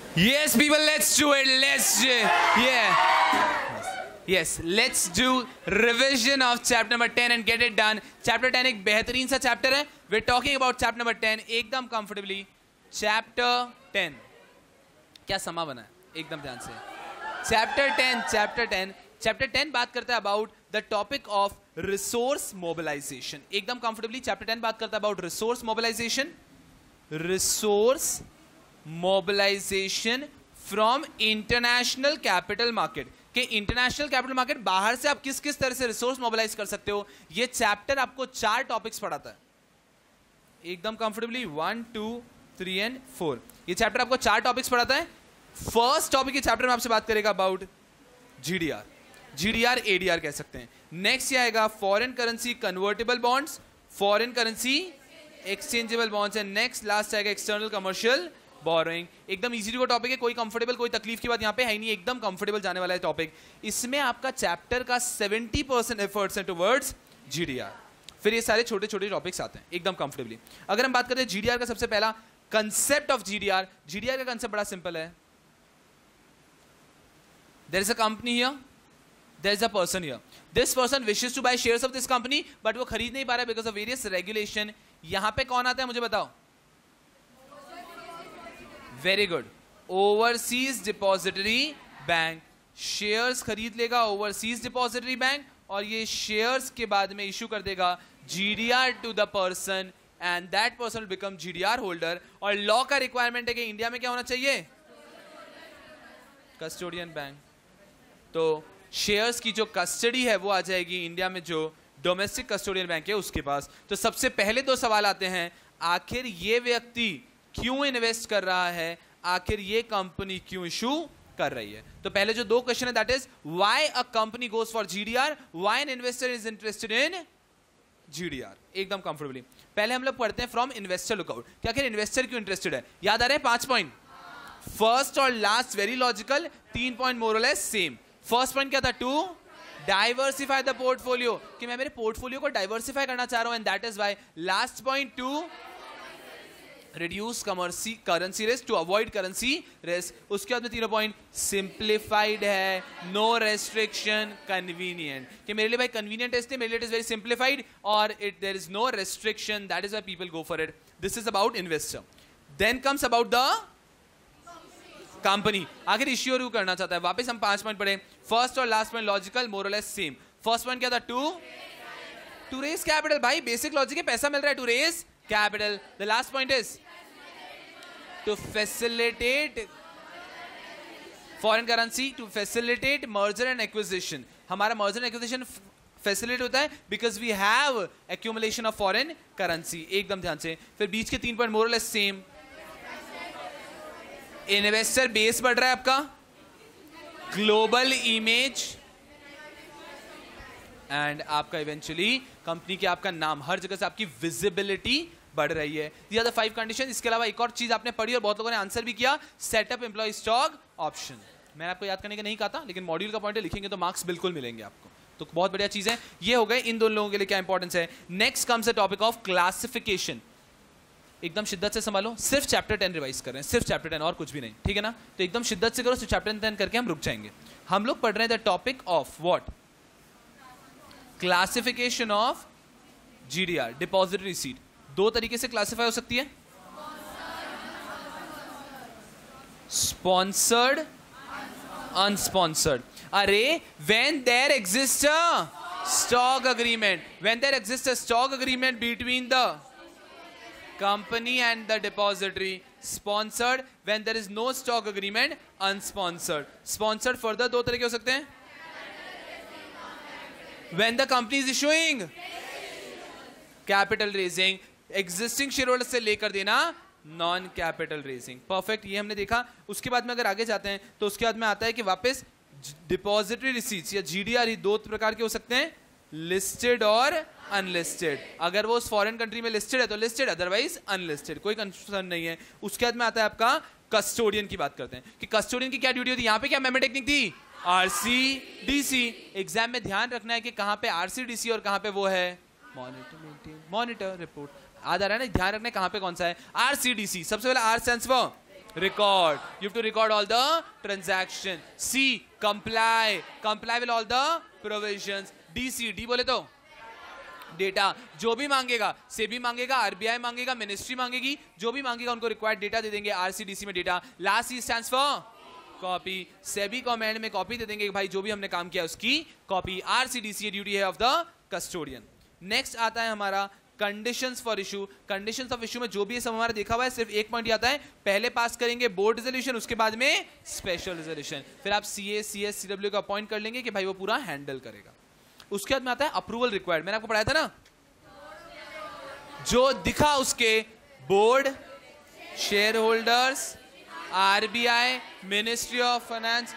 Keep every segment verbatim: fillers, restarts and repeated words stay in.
Yes, people, let's do it. Let's do it. Yeah. Yes, let's do revision of chapter number ten and get it done. Chapter ten एक बेहतरीन सा chapter है. We're talking about chapter number ten. एकदम comfortably. Chapter ten. क्या समा बना है? एकदम ध्यान से. Chapter ten. Chapter ten. Chapter ten बात करता है about the topic of resource mobilization. एकदम comfortably. Chapter ten बात करता है about resource mobilization. Resource mobilization from international capital market. कि इंटरनेशनल कैपिटल मार्केट बाहर से आप किस किस तरह से रिसोर्स मोबिलाइज कर सकते हो. ये चैप्टर आपको चार टॉपिक्स पढ़ाता है एकदम comfortably. One two three and four. ये चैप्टर आपको चार टॉपिक्स पढ़ाता है. फर्स्ट टॉपिक के चैप्टर में आपसे बात करेगा अबाउट जीडीआर. जीडीआर एडीआर कह सकते हैं. नेक्स्ट ये आएगा foreign currency convertible bonds, foreign currency exchangeable bonds and next last आएगा एक्सटर्नल कमर्शियल बोरोइंग. एकदम इजी टू टॉपिक है, कोई कंफर्टेबल कोई तकलीफ की बात यहाँ पे है नहीं, एकदम कंफर्टेबल जाने वाला है टॉपिक. इसमें आपका चैप्टर का सेवेंटी परसेंट एफर्ट्स हैं टुवर्ड्स जीडीआर. फिर ये सारे छोटे छोटे टॉपिक्स आते हैं एकदम कंफर्टेबली. अगर हम बात करते हैं जीडीआर का सबसे पहला कंसेप्ट ऑफ जीडीआर. जीडीआर का कंसेप्ट बड़ा सिंपल है. There is a company here, there is a person here. This person wishes to buy shares of this company but वो खरीद नहीं पा रहा है बिकॉज ऑफ वेरियस रेगुलेशन. यहां पे कौन आता है मुझे बताओ? Very good. Overseas depository bank shares खरीद लेगा ओवरसीज डिपॉजिटरी बैंक और ये शेयर्स के बाद में इशू कर देगा GDR to the person and that person will become GDR holder. और लॉ का रिक्वायरमेंट है कि इंडिया में क्या होना चाहिए? Custodian bank. तो शेयर्स की जो कस्टडी है वो आ जाएगी इंडिया में जो डोमेस्टिक कस्टोडियन बैंक है उसके पास. तो सबसे पहले दो सवाल आते हैं. आखिर ये व्यक्ति क्यों इन्वेस्ट कर रहा है, आखिर ये कंपनी क्यों इशू कर रही है. तो पहले जो दो क्वेश्चन है that is why a company goes for GDR, why an investor is interested in GDR. एकदम कंफर्टेबली. पहले हम लोग पढ़ते हैं फ्रॉम इन्वेस्टर लुकआउट कि आखिर इन्वेस्टर क्यों इंटरेस्टेड है. याद आ रहे हैं पांच पॉइंट. फर्स्ट और लास्ट वेरी लॉजिकल, तीन पॉइंट मोर और लेस सेम. फर्स्ट पॉइंट क्या था? टू डाइवर्सिफाई द पोर्टफोलियो, कि मैं मेरे पोर्टफोलियो को डाइवर्सिफाई करना चाह रहा हूं and that is why. Last point to reduce currency risk, to avoid currency risk. उसके बाद में तीनों पॉइंट सिंप्लीफाइड है, नो रेस्ट्रिक्शन, कन्वीनियंट. कि मेरे लिए भाई कन्वीनियंट है इसलिए मेरे लिए इट इज वेरी सिंप्लीफाइड और it there is no restriction, that is why people go for it. This is about investor. Then comes about the company. आखिर इश्यू क्यों करना चाहता है. वापस हम पांच पॉइंट पढ़े. फर्स्ट और लास्ट पॉइंट लॉजिकल, मोर और लेस सेम. फर्स्ट पॉइंट क्या था? To to raise capital. भाई बेसिक लॉजिक है, पैसा मिल रहा है to raise capital. The last point is to facilitate foreign currency, to facilitate merger and acquisition. हमारा merger and acquisition facilitate होता है because we have accumulation of foreign currency. एकदम ध्यान से. फिर बीच के तीन point more or less same. Investor base बढ़ रहा है आपका, ग्लोबल इमेज एंड आपका इवेंचुअली कंपनी के आपका नाम, हर जगह से आपकी विजिबिलिटी बढ़ रही है. These are the five condition. इसके अलावा एक और चीज आपने पढ़ी और बहुत लोगों ने आंसर भी किया, सेटअप एम्प्लॉय स्टॉक ऑप्शन. मैंने आपको याद करने का नहीं कहा था लेकिन मॉड्यूल का पॉइंट है, लिखेंगे तो मार्क्स बिल्कुल मिलेंगे आपको. तो बहुत बढ़िया चीज है. ये हो गए इन दोनों लोगों के लिए क्या इंपॉर्टेंस है. Next comes the topic of classification. एकदम शिद्दत से संभालो, सिर्फ चैप्टर टेन रिवाइज कर रहे हैं, सिर्फ चैप्टर टेन और कुछ भी नहीं, ठीक है ना. तो एकदम शिद्दत से करो, सिर्फ चैप्टर टेन करके हम रुक जाएंगे. हम लोग पढ़ रहे हैं the topic of what? Classification of GDR, depository receipt. दो तरीके से क्लासिफाई हो सकती है, स्पॉन्सर्ड, अनस्पॉन्सर्ड. अरे when there exist a stock agreement, when there exist a stock agreement between the company and the depository. Sponsored when there is no stock agreement. Unsponsored. Sponsored further दो तरीके हो सकते हैं. When the company is issuing capital raising, existing shareholders से लेकर देना non capital raising. Perfect, ये हमने देखा. उसके बाद में अगर आगे जाते हैं तो उसके बाद में आता है कि वापस depository receipts या जीडीआर ही दो प्रकार के हो सकते हैं, listed और unlisted. अगर वो उस फॉरेन कंट्री में लिस्टेड है तो लिस्टेड, अदरवाइज अनलिस्टेड, कोई कंफ्यूजन नहीं है. उसके बाद में आता है आपका कस्टोडियन की बात करते हैं कि कस्टोडियन की क्या ड्यूटी होती है. यहाँ पे क्या मेमो टेक्निक थी? आरसीडीसी. एग्जाम में ध्यान रखना है कि कहां पे आरसीडीसी और कहां पे वो है मॉनिटर मॉनिटर रिपोर्ट. याद आ रहा है ना, ध्यान रखना है कहां पे कौन सा है. आरसीडीसी सबसे पहले R stands for record. You have to record all the transaction. C, comply. Comply with all the provisions. D, C, D बोले तो डेटा, जो भी मांगेगा, सेबी मांगेगा, आरबीआई मांगेगा, मिनिस्ट्री मांगेगी, जो भी मांगेगा उनको रिक्वायर्ड डेटा दे देंगे आरसीडीसी में data. Last C stands for copy. SEBI कमेंड में कॉपी दे देंगे कि भाई जो भी हमने काम किया उसकी कॉपी. आरसीडीसी ड्यूटी है ऑफ द कस्टोडियन. नेक्स्ट आता है हमारा conditions for issue. Conditions of issue में जो भी है सब हमारा देखा हुआ है, सिर्फ एक पॉइंट आता है, पहले पास करेंगे बोर्ड रेजोल्यूशन, उसके बाद में स्पेशल रेजोल्यूशन, फिर आप सीए, सीएस, सीडब्ल्यू का अपॉइंट कर लेंगे कि भाई वो पूरा हैंडल करेगा. उसके बाद में आता है अप्रूवल रिक्वायर्ड. मैंने आपको पढ़ाया था ना, जो दिखा उसके board, shareholders, RBI, ministry of finance,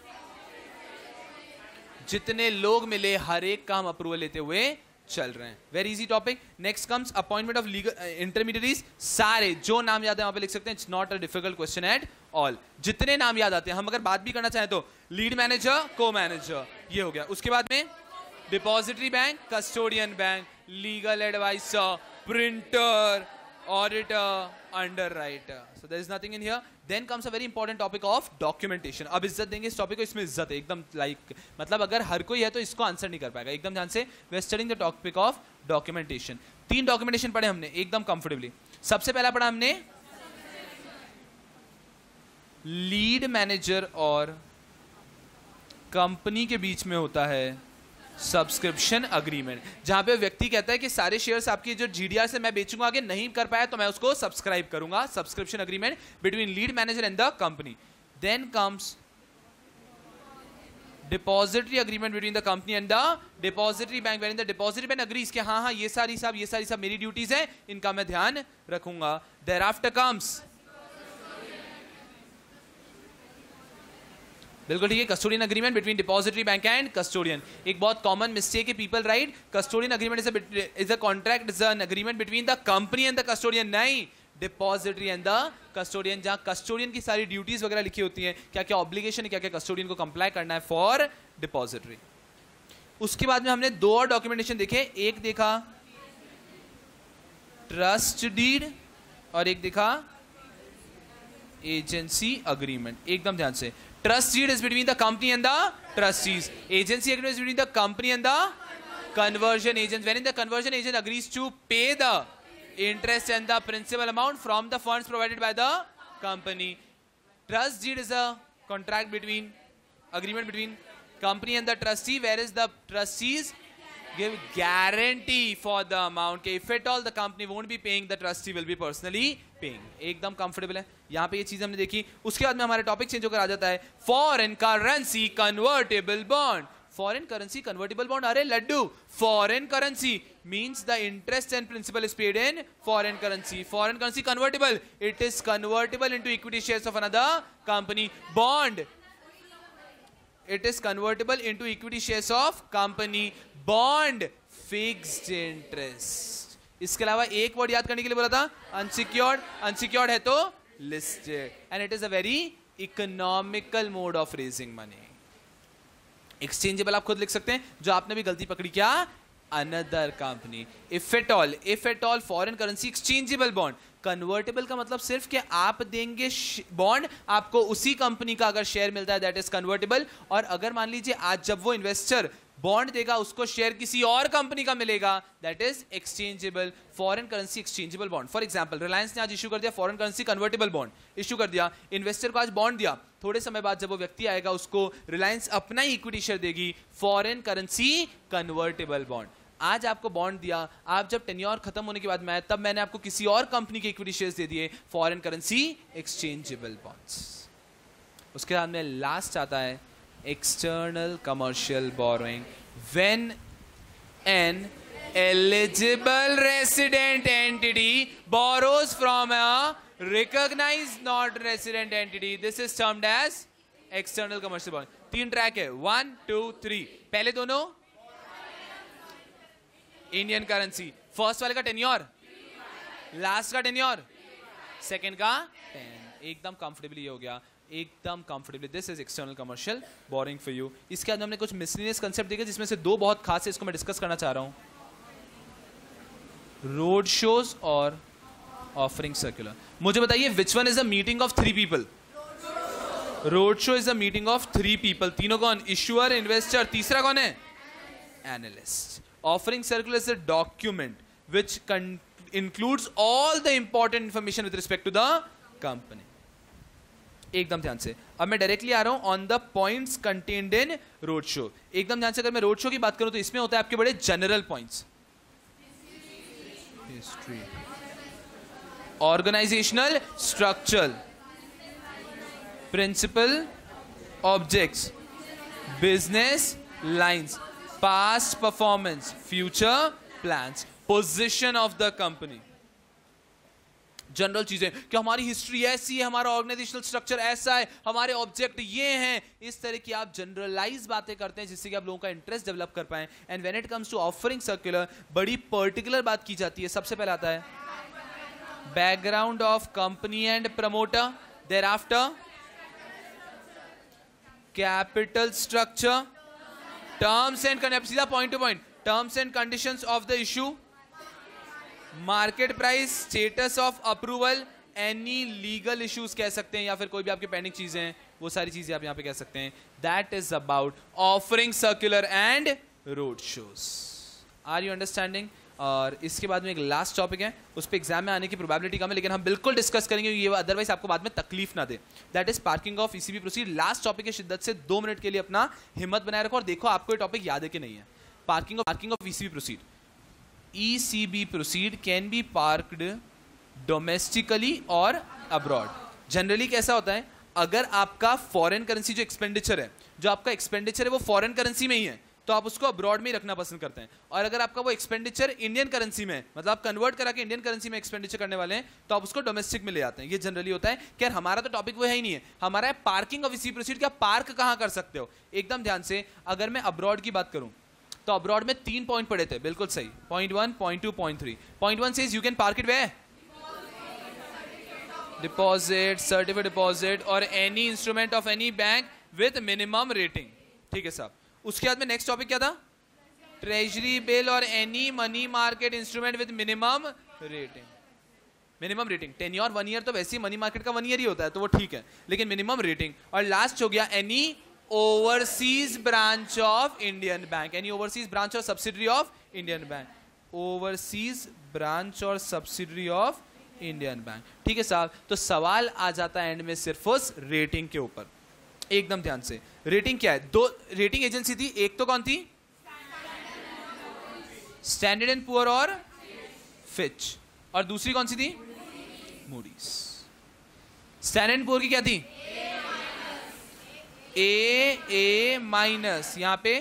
जितने लोग मिले हर एक का हम अप्रूवल लेते हुए चल रहे हैं. Very easy topic. Next comes appointment of legal intermediaries. सारे जो नाम याद है वहां पे लिख सकते हैं. It's not a difficult question at all. जितने नाम याद आते हैं, हम अगर बात भी करना चाहें तो लीड मैनेजर, को मैनेजर, ये हो गया. उसके बाद में depository bank, custodian bank, legal adviser, printer, auditor, underwriter. So there is nothing in here. Then comes a very important topic of documentation. अब इज्जत देंगे इस टॉपिक को, इसमें इज्जत है एकदम. लाइक मतलब अगर हर कोई है तो इसको आंसर नहीं कर पाएगा. एकदम ध्यान से. We are studying the topic of documentation. तीन डॉक्यूमेंटेशन पढ़े हमने एकदम कंफर्टेबली. सबसे पहला पढ़ा हमने लीड मैनेजर और कंपनी के बीच में होता है सब्सक्रिप्शन अग्रीमेंट, जहां पे व्यक्ति कहता है कि सारे शेयर्स आपकी जो जीडीआर से मैं बेचूंगा, आगे नहीं कर पाया तो मैं उसको सब्सक्राइब करूंगा. Subscription agreement between lead manager and the company. Then comes depository agreement between the company and the depository bank, where in the depository bank agrees कि हाँ हाँ ये सारी सब ये सारी सब मेरी ड्यूटीज है, इनका मैं ध्यान रखूंगा. देयर आफ्टर कम्स, बिल्कुल ठीक है, custodian agreement between depository bank and custodian. एक बहुत कॉमन मिस्टेक है, people write custodian agreement is a is a contract, is an agreement between the company and the custodian. नहीं, डिपॉजिटरी एंड द कस्टोडियन, जहां custodian की सारी duties वगैरह लिखी होती हैं, क्या क्या ऑब्लिगेशन है, क्या क्या कस्टोडियन को कंप्लाई करना है फॉर डिपॉजिटरी. उसके बाद में हमने दो और डॉक्यूमेंटेशन देखे. एक देखा ट्रस्ट डीड और एक देखा एजेंसी अग्रीमेंट. एकदम ध्यान से. Trust deed is between the company and the trustees. Agency agreement is between the company and the conversion agent. Wherein the conversion agent agrees to pay the interest and the principal amount from the funds provided by the company. Trust deed is a contract between, agreement between company and the trustee, whereas the trustees give guarantee for the amount. If at all the company won't be paying, the trustee will be personally paying. एकदम comfortable है. यहाँ पे ये चीज हमने देखी. उसके बाद में हमारे टॉपिक चेंज होकर आ जाता है foreign currency convertible bond. Foreign currency convertible bond, अरे लड्डू, foreign currency means the interest and principal is paid in foreign currency. Foreign currency convertible, it is convertible into equity shares of another company. Bond, it is convertible into equity shares of company. Bond, fixed interest. इसके अलावा एक word याद करने के लिए बोला था, unsecured. unsecured है तो listed, and it is a very economical mode of raising money. Exchangeable आप खुद लिख सकते हैं, जो आपने भी गलती पकड़ी क्या, another company. If at all, if at all foreign currency exchangeable bond. Convertible का मतलब सिर्फ कि आप देंगे बॉन्ड, आपको उसी कंपनी का अगर शेयर मिलता है, दैट इज कन्वर्टेबल. और अगर मान लीजिए आज जब वो इन्वेस्टर बॉन्ड देगा उसको शेयर किसी और कंपनी का मिलेगा, that is exchangeable. Foreign currency exchangeable bond. For example Reliance ने आज इशू कर दिया foreign currency convertible bond, issue कर दिया. इन्वेस्टर को आज बॉन्ड दिया, थोड़े समय बाद जब वो व्यक्ति आएगा उसको रिलायंस अपना ही इक्विटी शेयर देगी. Foreign currency convertible bond. आज आपको बॉन्ड दिया, आप जब टेन्योर खत्म होने के बाद में आया तब मैंने आपको किसी और कंपनी के इक्विटी शेयर्स दे दिए. Foreign currency exchangeable bonds. उसके बाद में लास्ट आता है external commercial borrowing. When an eligible resident entity borrows from a recognised not resident entity, this is termed as external commercial borrowing. तीन ट्रैक है, वन टू थ्री. पहले दोनों Indian currency. First वाले का टेन्योर, लास्ट का tenure, second का ten. एकदम comfortably हो गया, एकदम comfortably. This is external commercial boring for you. इसके बाद हमने कुछ मिसलिनियस कंसेप्ट देखे जिसमें से दो बहुत खास है, इसको मैं डिस्कस करना चाह रहा हूं. रोड शोज और ऑफरिंग सर्कुलर। मुझे बताइए which one is a meeting of three people? Road show is a meeting of three people. तीनों कौन? इश्यूअर, इन्वेस्टर, तीसरा कौन है? Analyst. Offering circular is a document which includes all the important information with respect to the company. एकदम ध्यान से। अब मैं डायरेक्टली आ रहा हूं on the points contained in road show. एकदम ध्यान से, अगर मैं रोड शो की बात करूं तो इसमें होता है आपके बड़े general points, history, organisational structure, principal, objects, business lines, past performance, future plans, position of the company. General चीजें कि हमारी हिस्ट्री ऐसी है, हमारा ऑर्गेनाइजेशनल स्ट्रक्चर ऐसा है, हमारे ऑब्जेक्ट ये हैं, इस तरह की आप जनरलाइज बातें करते हैं जिससे कि आप लोगों का इंटरेस्ट डेवलप कर पाएं। And when it comes to offering circular बड़ी पर्टिकुलर बात की जाती है। सबसे पहले आता है background of company and promoter, thereafter capital structure, terms and conditions, सीधा point to point, terms and conditions of the issue, market price, status of approval, any legal issues कह सकते हैं, या फिर कोई भी आपके पेंडिंग चीजें हैं वो सारी चीजें आप यहां पे कह सकते हैं। That is about offering circular and road shows. Are you understanding? और इसके बाद में एक लास्ट टॉपिक है, उस पर एग्जाम में आने की प्रोबेबिलिटी कम है, लेकिन हम बिल्कुल डिस्कस करेंगे, ये अदरवाइज आपको बाद में तकलीफ ना दे। That is parking of ECB proceed. Last topic है, शिद्दत से दो मिनट के लिए अपना हिम्मत बनाए रखो और देखो आपको ये टॉपिक याद है कि नहीं है। Parking of parking of ECB proceed. E C B proceed can be parked domestically और abroad। जनरली कैसा होता है, अगर आपका फॉरेन करेंसी जो एक्सपेंडिचर है, जो आपका एक्सपेंडिचर है वो फॉरेन करेंसी में ही है, तो आप उसको अब्रॉड में ही रखना पसंद करते हैं। और अगर आपका वो एक्सपेंडिचर इंडियन करेंसी में है, मतलब आप कन्वर्ट करा के इंडियन करेंसी में एक्सपेंडिचर करने वाले हैं, तो आप उसको डोमेस्टिक में ले आते हैं। ये जनरली होता है। क्या हमारा तो टॉपिक वो है ही नहीं है, हमारा है पार्किंग ऑफ ईसीबी प्रोसीड। क्या पार्क कहाँ कर सकते हो? एकदम ध्यान से, अगर मैं अब्रॉड की बात करूं तो अब्रॉड में तीन पॉइंट पड़े थे, बिल्कुल सही, point one, point to, point three. Point one says you can park it where? Deposit, certificate deposit और any instrument of any bank with minimum rating. ठीक है साहब। उसके बाद में नेक्स्ट टॉपिक क्या था? ट्रेजरी बिल और any money market instrument with minimum rating. Minimum rating, tenure one year तो वैसे ही मनी मार्केट का वन ईयर ही होता है, तो वो ठीक है, लेकिन मिनिमम रेटिंग। और लास्ट हो गया any overseas branch of Indian bank, any overseas branch और subsidiary of Indian bank, overseas branch और सब्सिडरी ऑफ इंडियन बैंक। ठीक है साहब। तो सवाल आ जाता है एंड में सिर्फ उस रेटिंग के ऊपर। एकदम ध्यान से, रेटिंग क्या है? दो रेटिंग एजेंसी थी, एक तो कौन थी? स्टैंडर्ड एंड पुअर और फिच, और दूसरी कौन सी थी? मूडीज। स्टैंडर्ड एंड पुअर की क्या थी? ए ए माइनस, यहां पे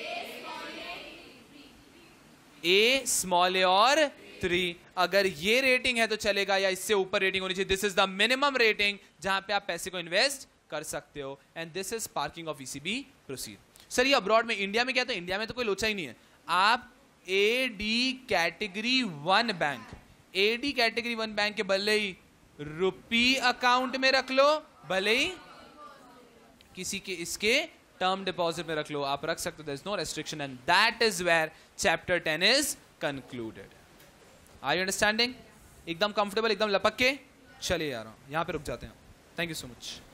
ए स्मॉल ए और थ्री। अगर ये रेटिंग है तो चलेगा, या इससे ऊपर रेटिंग होनी चाहिए। This is the minimum rating जहां पे आप पैसे को इन्वेस्ट कर सकते हो। And this is parking of ECB proceed. Sir ये अब्रॉड में, इंडिया में क्या? तो इंडिया में तो कोई लोचा ही नहीं है। आप A D category one bank, A D category one bank के भले ही रुपी अकाउंट में रख लो, भले ही किसी के इसके टर्म डिपॉजिट में रख लो, आप रख सकते हो। There is no restriction and that is where chapter ten is concluded. Are you understanding? एकदम कंफर्टेबल, एकदम लपक के चलिए यार, यहां पे रुक जाते हैं। Thank you so much.